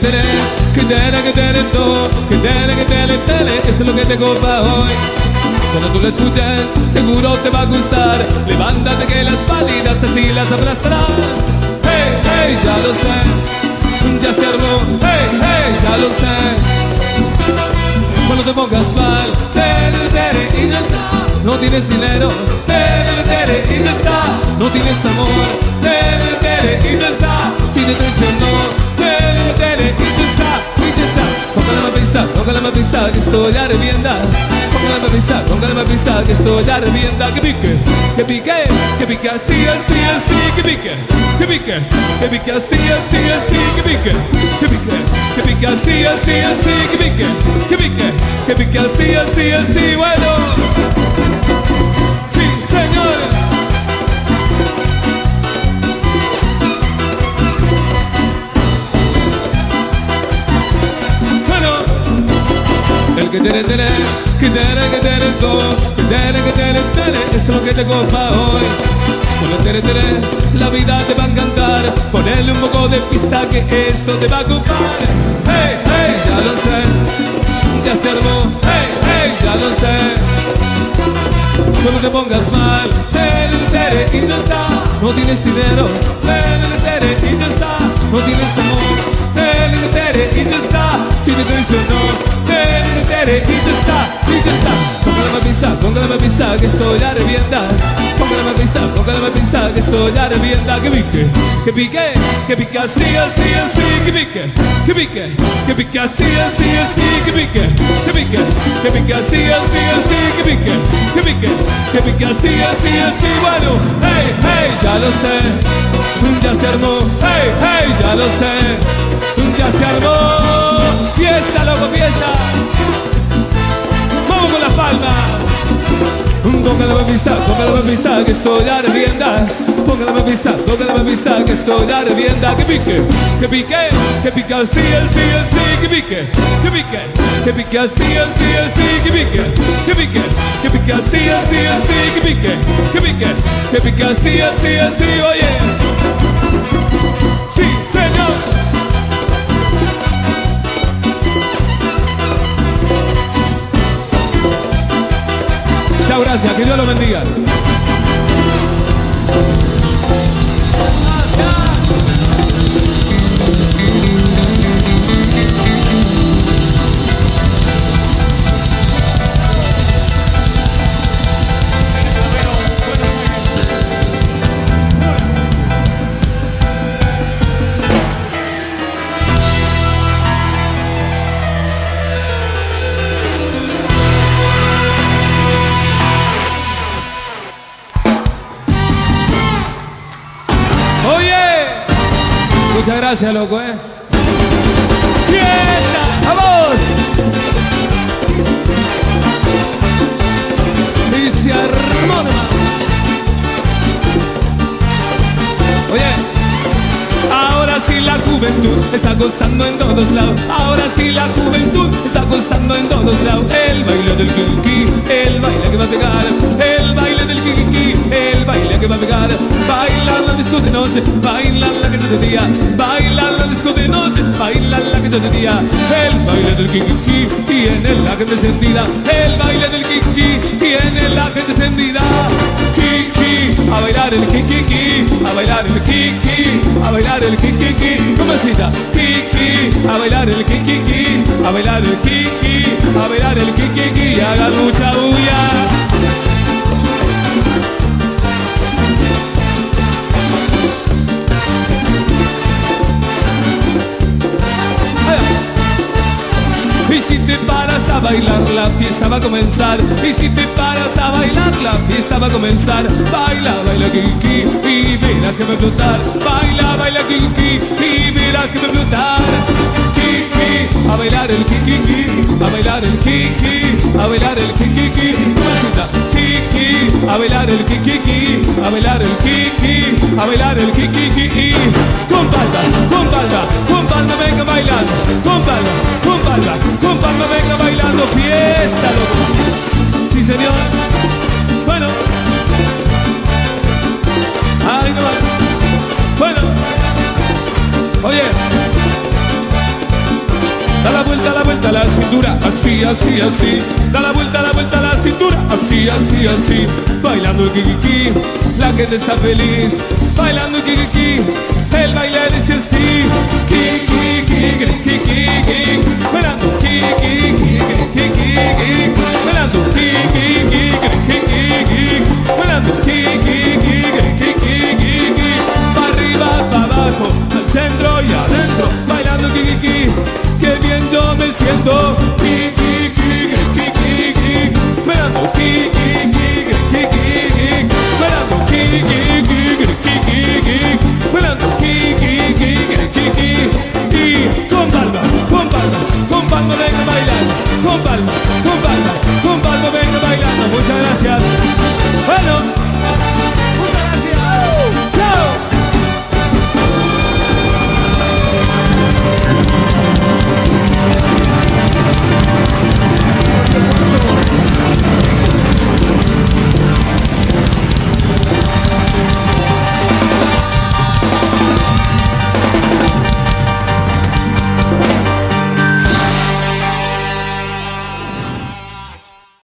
[SPEAKER 1] todo, que tere, eso es lo que tengo para hoy. Cuando tú lo escuches, seguro te va a gustar. Levántate que las pálidas así las aplastarás. Hey, hey, ya lo sé, ya se armó. Hey, hey, ya lo sé. Cuando te pongas mal, tere, y ya está. No tienes dinero, tere, y ya está. No tienes amor, tere, y ya está. Si te traicionó, tere, y ya está, y ya está. Póngale más pista, que estoy a revienta. Póngale más pista, que estoy a revienta. Que pique, así, que pique, que pique así, que pique, que pique así, que pique así, bueno. Sí, señor. El que tere, todo, que tere, eso es lo que tengo para hoy. Con el tere, la vida te va a encantar. Ponele un poco de pista que esto te va a ocupar. Hey, hey, ya lo sé, ya se armó. Hey, hey, ya lo sé. Cuando te pongas mal, tere, y ya está. No tienes dinero, tere, y ya está. No tienes amor, tere, y ya está. Si te traicionó, tere, y ya está, y ya está. Póngale más pista, que estoy a revienta. Póngale más pista, que estoy a revienta. Que pique, que pique así, que pique, que pique así, que pique, que pique así, que pique, que pique así, bueno. Hey, hey, ya lo sé, ya se armó. Hey, hey, ya lo sé, ya se armó. Fiesta, loco, fiesta. Vamos con las palmas. Póngale más pista, que estoy a revienta. Póngale más pista, que estoy a revienta. Que pique, que pique así, que pique, que pique así, que pique, que pique así, que pique, que pique así, oye. Sí, señor. Chao, gracias, que Dios lo bendiga. Muchas gracias, loco, ¡Fiesta! ¡Vamos! Y se arranca.
[SPEAKER 3] on, hermano. Oye, ahora sí la juventud está gozando en todos lados. Ahora sí la juventud está gozando en todos lados. El baile del kiki, el baile que va a pegar. El baile del kiki, el baile que va a pegar. Baila la disco de noche, baila la que no de día. Baila la disco de noche, baila la que no de día. El baile del kiki tiene la gente encendida. El baile del kiki tiene la gente encendida. Kiki, a bailar el kiki, a bailar el kiki, a bailar el kiki. ¿Cómo cita? Kiki, a bailar el kiki, a bailar el kiki, a bailar el kiki. Hagan mucha bulla. Y si te paras a bailar, la fiesta va a comenzar. Y si te paras a bailar, la fiesta va a comenzar. Baila, baila kiki y verás que va a explotar. Baila, baila kiki y verás que va a explotar. Kiki, a bailar el kiki, a bailar el kiki, a bailar el kiki. Kiki, a bailar el kiki, a bailar el kiki, a bailar el kiki. Con palma, venga bailando. Con palma, venga bailando. Fiesta, loco. Sí, señor. Bueno. Ay, no. Bueno. Oye. Da la vuelta a la cintura, así, así, así. Da la vuelta a la cintura, así, así, así. Bailando el kiki, la gente está feliz. Bailando el kiki, el baile dice así. Kiki, kiki, kiki, kiki. Bailando kiki, kiki, kiki. Bailando kiki, kiki, kiki. Bailando kiki, kiki, kiki. Pa' arriba, pa' abajo, al centro y adentro. Bailando kiki. Qué bien yo me siento. Kiki, kiki, kiki, kiki. Bailando kiki, kiki, kiki. Bailando kiki, kiki, kiki. Bailando kiki, kiki, kiki. Y con palma, venga bailando. Con palma,